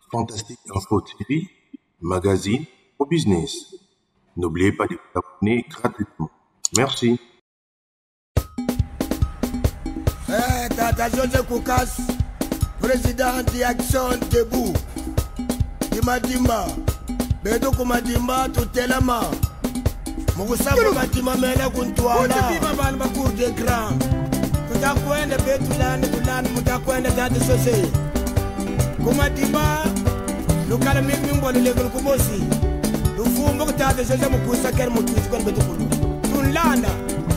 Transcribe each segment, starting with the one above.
Fantastique Info TV, magazine au business. N'oubliez pas de vous abonner gratuitement. Merci. Tata Joseph Koukas, président d'Action Debout. Dimadimba, Bedo Kumadimba, Tutelama. Moussakou Matima Mela Kuntuala. Biba Balma Cour des Grands. Mutakwende Betulan, Mutakwende Tati Sose. Kumadimba, Lukala Mimbo, le Legal Kumosi. Lufumbo Tati Sose Mukusa Kermutukon Betukulu. Tunlanda.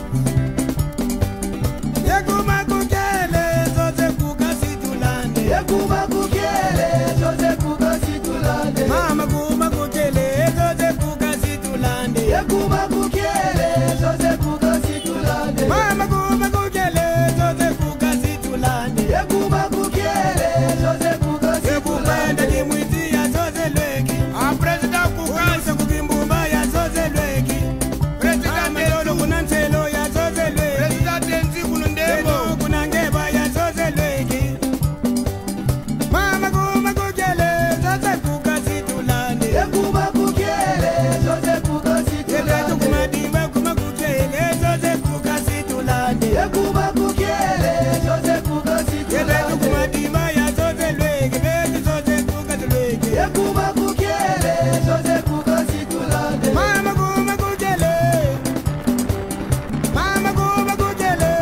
Yekuma kukele, Joseph Kukasi tulande. Yekuma kukele, Joseph Kukasi tulande. Mama kuma kukele, Joseph Kukasi tulande. Yekuma kukele, Joseph Kukasi tulande. Mama kuma kukele, Joseph Kukasi tulande. Yekuma kukele, Joseph Kukasi tulande. Yekupenda kimwiti ya Joseph Lweki. President Kukasi kukimbumba ya Joseph Lweki. President Melolo kunanselo ya Joseph Lweki. President Tenzi kunundemo kunangeba ya Joseph Lweki. Mama kuma kukele, Joseph Kukasi tulande. Yekuma kukele, Joseph Kukasi tulande. Yebetu kumadimba kuma kukele, Joseph Kukasi tulande. Yekuma kukele, Joseph Kukasi tulande. Yebetu kumadimba ya Joseph Lweki, betu Joseph Kukasi Lweki. Yekuma kukele, Joseph Kukasi tulande. Mama kuma kukele, Mama kuma kukele.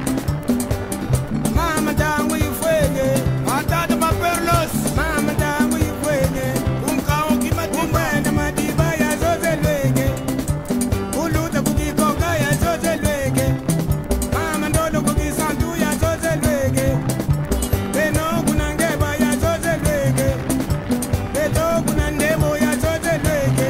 Mama tangu ifwege, atata maperlos. Mama tangu ifwege, unkao kimatimba na madiba ya Joseph Lweki. Uluta kukikoka ya Joseph Lweki. Mama ndolo kukisantu ya Joseph Lweki. Beno kunangeba ya Joseph Lweki. Beto kunandemo ya Joseph Lweki.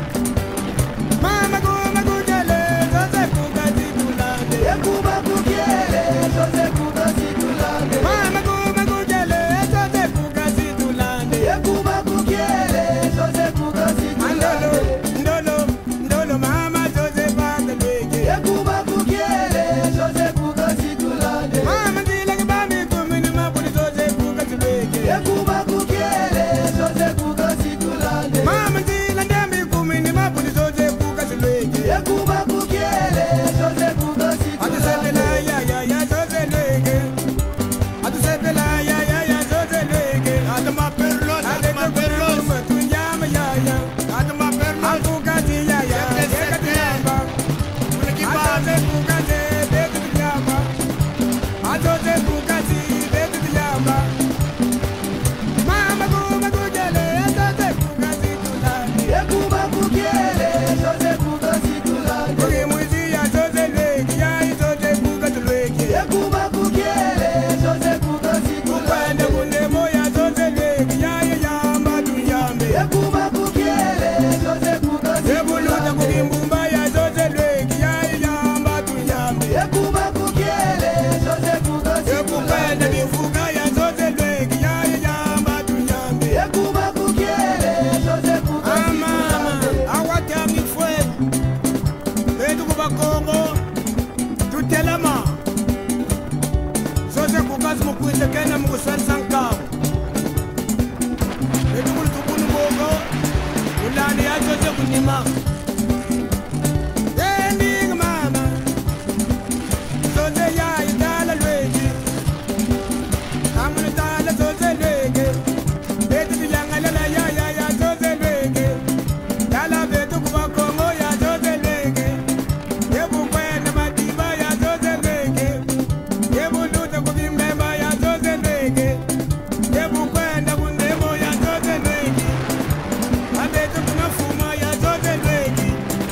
Mama kuma kukele, Joseph Kukasi tulande. Yekuma kukele, Joseph Kukasi tulande. Mama kuma kukele, Joseph Kukasi tulande. Yekuma kukele, Joseph Kukasi tulande. Ndolo mama Joseph Kukasi Lweki. Yekuma kukele, Joseph Kukasi tulande. Mama ndila kibami kumini mabuli Joseph Kukasi Lweki. Yekuma kukele, Joseph Kukasi tulande. Mama ndila ndemi kumini mabuli Joseph Kukasi Lweki. Yekuma kukele, Joseph Kukasi tulande. Atusepela ya Joseph Lweki. Atusepela ya Joseph Lweki. Atama perlos. Tunyama ya. Atama perlos. Akukati ya. Yekati yamba. Joseph Kukasi betu yamba. Joseph Kukasi betu yamba. Mama kuma kukele, Joseph Kukasi tulande. Yekuma kukele, Joseph Kukasi tulande. Kukimwizi ya Joseph Lweki, ya Joseph Kukasi Lweki. Yekuma kukele, Joseph Kukasi tulande. Kukwende kundemo ya Joseph Lweki, ya yamba tuyambe. Yekuma kukele, Joseph Kukasi tulande. Yebuluta kukimbumba ya Joseph Lweki, ya yamba tuyambe. Yekuma kukele, Joseph Kukasi tulande. Yekukwende mifuka ya Joseph Lweki, ya yamba tuyambe. Yekuma kukele, Joseph Kukasi tulande. Mama, awatami fwe. Betu kuba Kongo, tutelema. Joseph Kukasi mukwise kena mukuswari sankamu. Betu kulitubuni mogo, ulani ya Joseph kunima. Ending mama, Joseph ya itala Lweki. Amuna tala Joseph Lweki. Betu bilangalela ya Joseph Lweki. Tala betu kuba Kongo ya Joseph Lweki. Yebukwenda madiba ya Joseph Lweki. Yebuluta kukimbemba ya Joseph Lweki. Yebukwenda kundemo ya Joseph Lweki. Abetu kunafuma ya Joseph Lweki.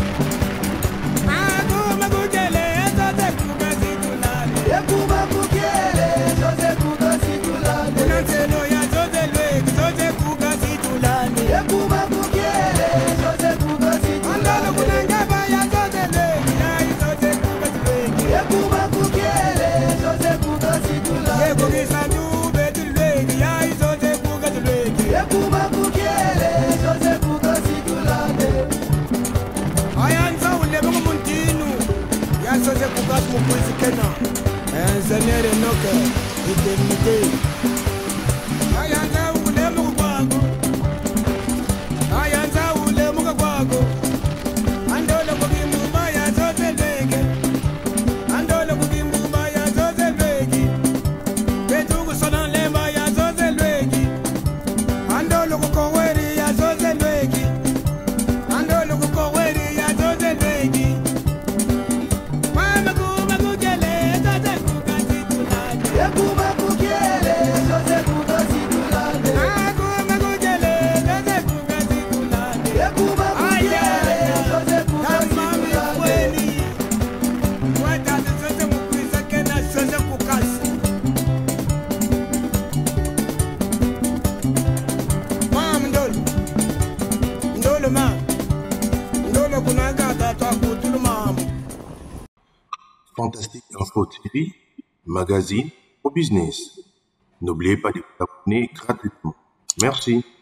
Akuma kukele, Joseph Kukasi tulande. Yekuma kukele, Joseph Kukasi tulande. Kunanselo ya Joseph Lweki, Joseph Kukasi tulande. Yekuma kukele, Joseph Kukasi tulande. Andalo kunangeba ya Joseph Lweki, ya Joseph Kukasi Lweki. Yekuma kukele, Joseph Kukasi tulande. Yekukisantu betu Lweki, ya Joseph Kukasi Lweki. Yekuma kukele, Joseph Kukasi tulande. Ayanza ulebe kumuntinu ya Joseph Kukasi mukwisi kena. Enzenere noke, eternite. Ayanza ulebe kukwangu. Fantastique Info TV, magazine au business. N'oubliez pas de vous abonner gratuitement. Merci.